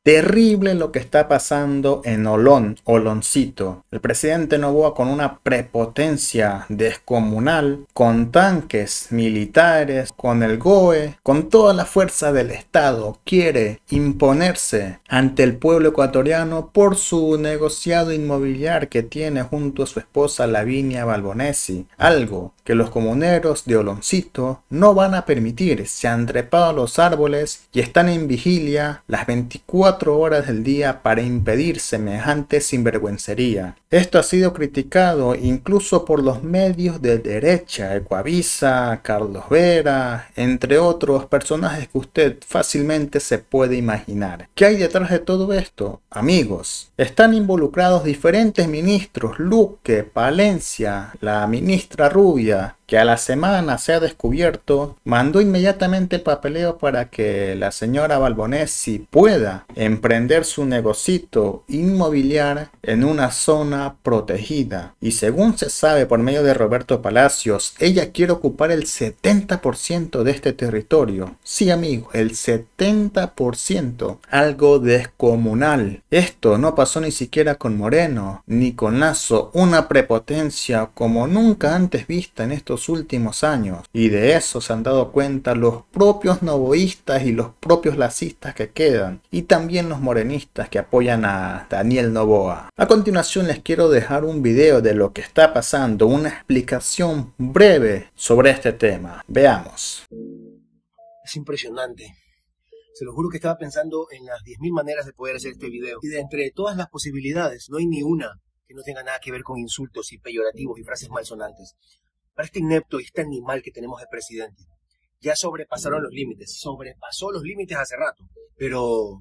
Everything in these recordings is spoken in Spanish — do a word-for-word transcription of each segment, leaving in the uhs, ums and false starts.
Terrible lo que está pasando en Olón, Oloncito. El presidente Noboa, con una prepotencia descomunal, con tanques militares, con el G O E, con toda la fuerza del Estado, quiere imponerse ante el pueblo ecuatoriano por su negociado inmobiliario que tiene junto a su esposa Lavinia Balbonesi. Algo que los comuneros de Oloncito no van a permitir. Se han trepado a los árboles y están en vigilia las veinticuatro horas del día para impedir semejante sinvergüencería. Esto ha sido criticado incluso por los medios de derecha, Ecuavisa, Carlos Vera, entre otros personajes que usted fácilmente se puede imaginar. ¿Qué hay detrás de todo esto? Amigos, están involucrados diferentes ministros: Luque, Palencia, la ministra Rubia, que a la semana se ha descubierto, mandó inmediatamente papeleo para que la señora Balbonesi pueda emprender su negocito inmobiliario en una zona protegida. Y según se sabe por medio de Roberto Palacios, ella quiere ocupar el setenta por ciento de este territorio. Sí, amigo, el setenta por ciento. Algo descomunal. Esto no pasó ni siquiera con Moreno, ni con Lasso. Una prepotencia como nunca antes vista en estos últimos años, y de eso se han dado cuenta los propios novoístas y los propios lacistas que quedan, y también los morenistas que apoyan a Daniel Noboa. A continuación les quiero dejar un video de lo que está pasando, una explicación breve sobre este tema. Veamos. Es impresionante. Se lo juro que estaba pensando en las diez mil maneras de poder hacer este video, y de entre todas las posibilidades no hay ni una que no tenga nada que ver con insultos y peyorativos y frases malsonantes. Para este inepto y este animal que tenemos de presidente, ya sobrepasaron los límites, sobrepasó los límites hace rato, pero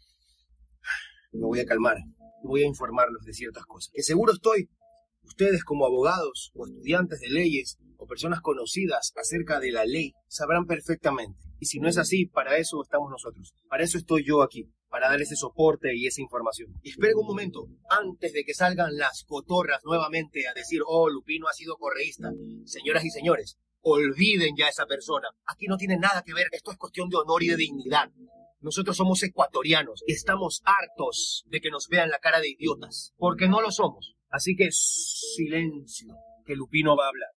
me voy a calmar, voy a informarlos de ciertas cosas, que seguro estoy, ustedes como abogados o estudiantes de leyes o personas conocidas acerca de la ley sabrán perfectamente, y si no es así, para eso estamos nosotros, para eso estoy yo aquí, para dar ese soporte y esa información. Y esperen un momento, antes de que salgan las cotorras nuevamente a decir, oh, Lupino ha sido correísta. Señoras y señores, olviden ya a esa persona. Aquí no tiene nada que ver, esto es cuestión de honor y de dignidad. Nosotros somos ecuatorianos y estamos hartos de que nos vean la cara de idiotas, porque no lo somos. Así que silencio, que Lupino va a hablar.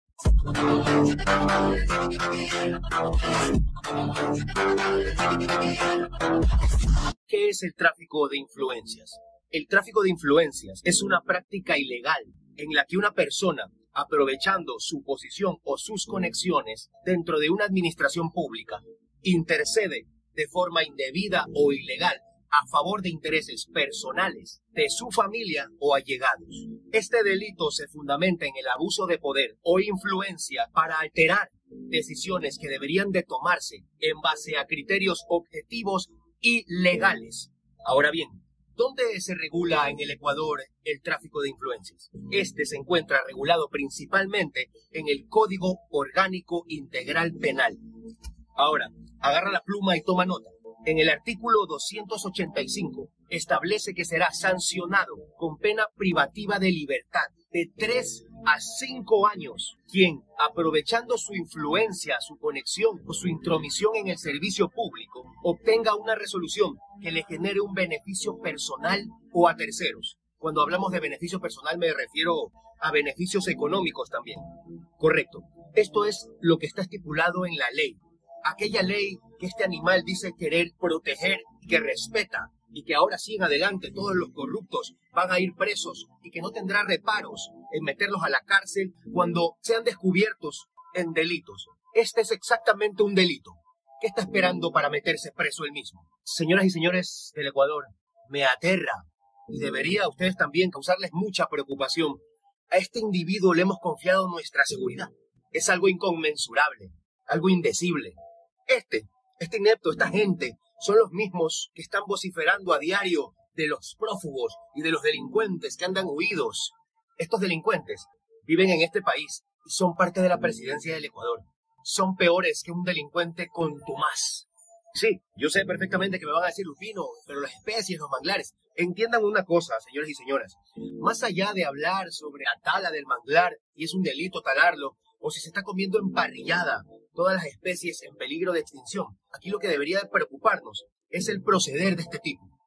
¿Qué es el tráfico de influencias? El tráfico de influencias es una práctica ilegal en la que una persona, aprovechando su posición o sus conexiones dentro de una administración pública, intercede de forma indebida o ilegal a favor de intereses personales de su familia o allegados. Este delito se fundamenta en el abuso de poder o influencia para alterar decisiones que deberían de tomarse en base a criterios objetivos y legales. Ahora bien, ¿dónde se regula en el Ecuador el tráfico de influencias? Este se encuentra regulado principalmente en el Código Orgánico Integral Penal. Ahora, agarra la pluma y toma nota. En el artículo doscientos ochenta y cinco establece que será sancionado con pena privativa de libertad de tres a cinco años quien, aprovechando su influencia, su conexión o su intromisión en el servicio público, obtenga una resolución que le genere un beneficio personal o a terceros. Cuando hablamos de beneficio personal me refiero a beneficios económicos también. Correcto. Esto es lo que está estipulado en la ley. Aquella ley que este animal dice querer proteger y que respeta, y que ahora sí en adelante todos los corruptos van a ir presos y que no tendrá reparos en meterlos a la cárcel cuando sean descubiertos en delitos. Este es exactamente un delito. ¿Qué está esperando para meterse preso él mismo? Señoras y señores del Ecuador, me aterra y debería a ustedes también causarles mucha preocupación. A este individuo le hemos confiado nuestra seguridad. Es algo inconmensurable, algo indecible. Este, este inepto, esta gente, son los mismos que están vociferando a diario de los prófugos y de los delincuentes que andan huidos. Estos delincuentes viven en este país y son parte de la presidencia del Ecuador. Son peores que un delincuente contumaz. Sí, yo sé perfectamente que me van a decir, Lupino, pero las especies, los manglares. Entiendan una cosa, señores y señoras. Más allá de hablar sobre la tala del manglar, y es un delito talarlo, o si se está comiendo emparrillada todas las especies en peligro de extinción, aquí lo que debería de preocuparnos es el proceder de este tipo.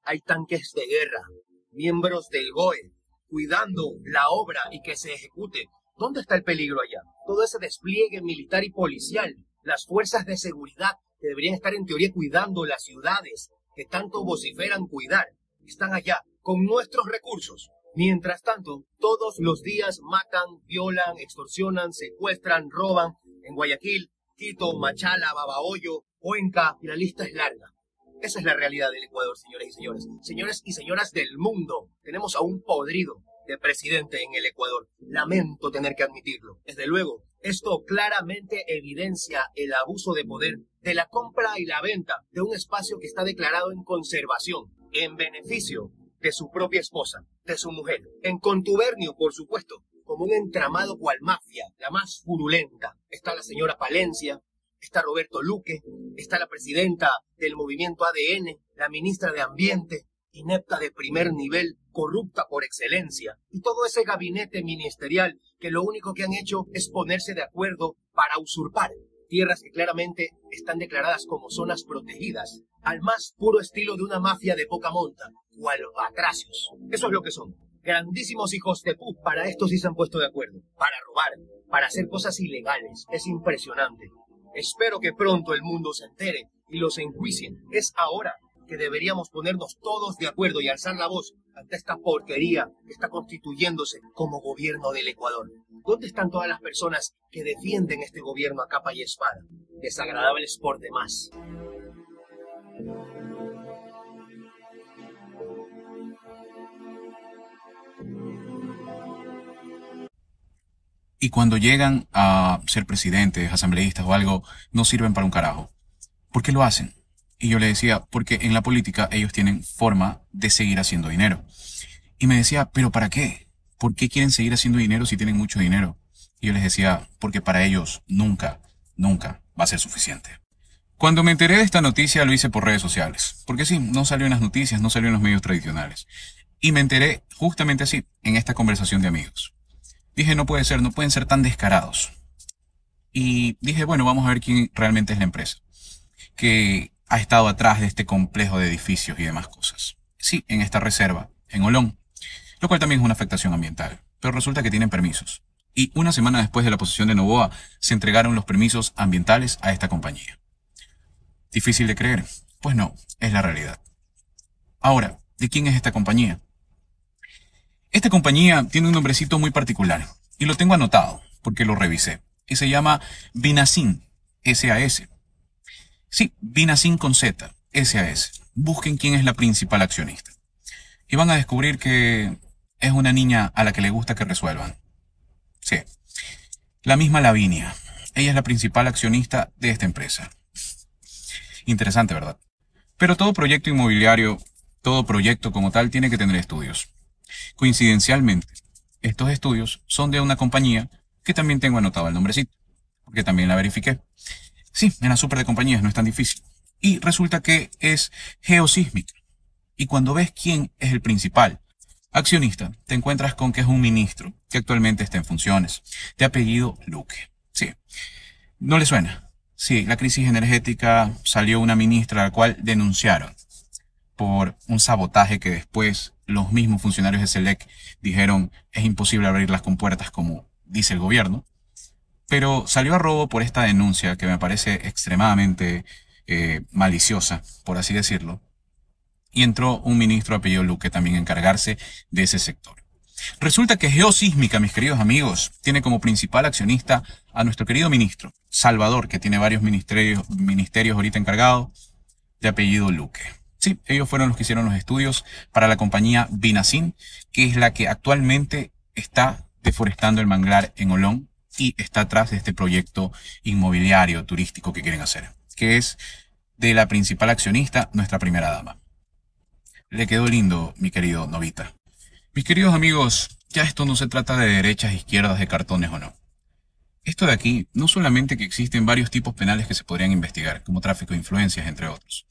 Hay tanques de guerra, miembros del G O E, cuidando la obra y que se ejecute. ¿Dónde está el peligro allá? Todo ese despliegue militar y policial, las fuerzas de seguridad que deberían estar en teoría cuidando las ciudades que tanto vociferan cuidar, están allá con nuestros recursos. Mientras tanto, todos los días matan, violan, extorsionan, secuestran, roban en Guayaquil, Quito, Machala, Babahoyo, Cuenca, y la lista es larga. Esa es la realidad del Ecuador, señores y señores. Señores y señoras del mundo, tenemos a un podrido de presidente en el Ecuador. Lamento tener que admitirlo. Desde luego, esto claramente evidencia el abuso de poder de la compra y la venta de un espacio que está declarado en conservación, en beneficio de su propia esposa, de su mujer, en contubernio, por supuesto, como un entramado cual mafia, la más purulenta. Está la señora Palencia, está Roberto Luque, está la presidenta del movimiento A D N, la ministra de Ambiente, inepta de primer nivel, corrupta por excelencia, y todo ese gabinete ministerial que lo único que han hecho es ponerse de acuerdo para usurpar tierras que claramente están declaradas como zonas protegidas, al más puro estilo de una mafia de poca monta, cual batracios. Eso es lo que son. Grandísimos hijos de puta. Para esto sí se han puesto de acuerdo, para robar, para hacer cosas ilegales. Es impresionante. Espero que pronto el mundo se entere y los enjuicien. Es ahora que deberíamos ponernos todos de acuerdo y alzar la voz ante esta porquería que está constituyéndose como gobierno del Ecuador. ¿Dónde están todas las personas que defienden este gobierno a capa y espada? Desagradables por demás. Y cuando llegan a ser presidentes, asambleístas o algo, no sirven para un carajo. ¿Por qué lo hacen? Y yo le decía, porque en la política ellos tienen forma de seguir haciendo dinero. Y me decía, ¿pero para qué? ¿Por qué quieren seguir haciendo dinero si tienen mucho dinero? Y yo les decía, porque para ellos nunca, nunca va a ser suficiente. Cuando me enteré de esta noticia lo hice por redes sociales. Porque sí, no salió en las noticias, no salió en los medios tradicionales. Y me enteré justamente así, en esta conversación de amigos. Dije, no puede ser, no pueden ser tan descarados. Y dije, bueno, vamos a ver quién realmente es la empresa que ha estado atrás de este complejo de edificios y demás cosas. Sí, en esta reserva, en Olón, lo cual también es una afectación ambiental, pero resulta que tienen permisos. Y una semana después de la posesión de Noboa, se entregaron los permisos ambientales a esta compañía. ¿Difícil de creer? Pues no, es la realidad. Ahora, ¿de quién es esta compañía? Esta compañía tiene un nombrecito muy particular, y lo tengo anotado, porque lo revisé, y se llama Vinacin, S A S. Sí, Vinacin con Z, S A S. Busquen quién es la principal accionista. Y van a descubrir que es una niña a la que le gusta que resuelvan. Sí, la misma Lavinia. Ella es la principal accionista de esta empresa. Interesante, ¿verdad? Pero todo proyecto inmobiliario, todo proyecto como tal, tiene que tener estudios. Coincidencialmente, estos estudios son de una compañía que también tengo anotado el nombrecito, porque también la verifiqué. Sí, en la súper de compañías no es tan difícil. Y resulta que es Geosísmica. Y cuando ves quién es el principal accionista, te encuentras con que es un ministro que actualmente está en funciones, de apellido Luque. Sí, ¿no le suena? Sí, la crisis energética, salió una ministra a la cual denunciaron por un sabotaje que después los mismos funcionarios de SELEC dijeron es imposible abrir las compuertas como dice el gobierno. Pero salió a robo por esta denuncia que me parece extremadamente eh, maliciosa, por así decirlo. Y entró un ministro apellido Luque también a encargarse de ese sector. Resulta que Geosísmica, mis queridos amigos, tiene como principal accionista a nuestro querido ministro, Salvador, que tiene varios ministerios, ministerios ahorita encargados, de apellido Luque. Sí, ellos fueron los que hicieron los estudios para la compañía Vinacin, que es la que actualmente está deforestando el manglar en Olón y está atrás de este proyecto inmobiliario turístico que quieren hacer, que es de la principal accionista, nuestra primera dama. Le quedó lindo, mi querido Novita. Mis queridos amigos, ya esto no se trata de derechas, izquierdas, de cartones o no. Esto de aquí, no solamente que existen varios tipos penales que se podrían investigar, como tráfico de influencias, entre otros,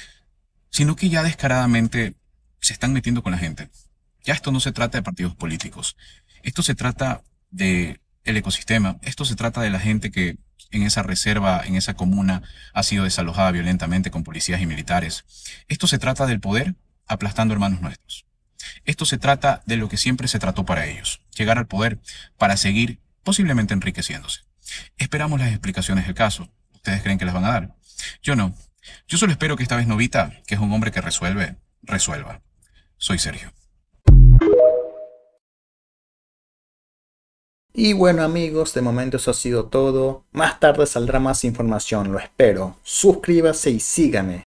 sino que ya descaradamente se están metiendo con la gente. Ya esto no se trata de partidos políticos. Esto se trata de el ecosistema. Esto se trata de la gente que en esa reserva, en esa comuna, ha sido desalojada violentamente con policías y militares. Esto se trata del poder aplastando hermanos nuestros. Esto se trata de lo que siempre se trató para ellos, llegar al poder para seguir posiblemente enriqueciéndose. Esperamos las explicaciones del caso. ¿Ustedes creen que las van a dar? Yo no. Yo solo espero que esta vez Novita, que es un hombre que resuelve, resuelva. Soy Sergio. Y bueno amigos, de momento eso ha sido todo. Más tarde saldrá más información, lo espero. Suscríbase y síganme.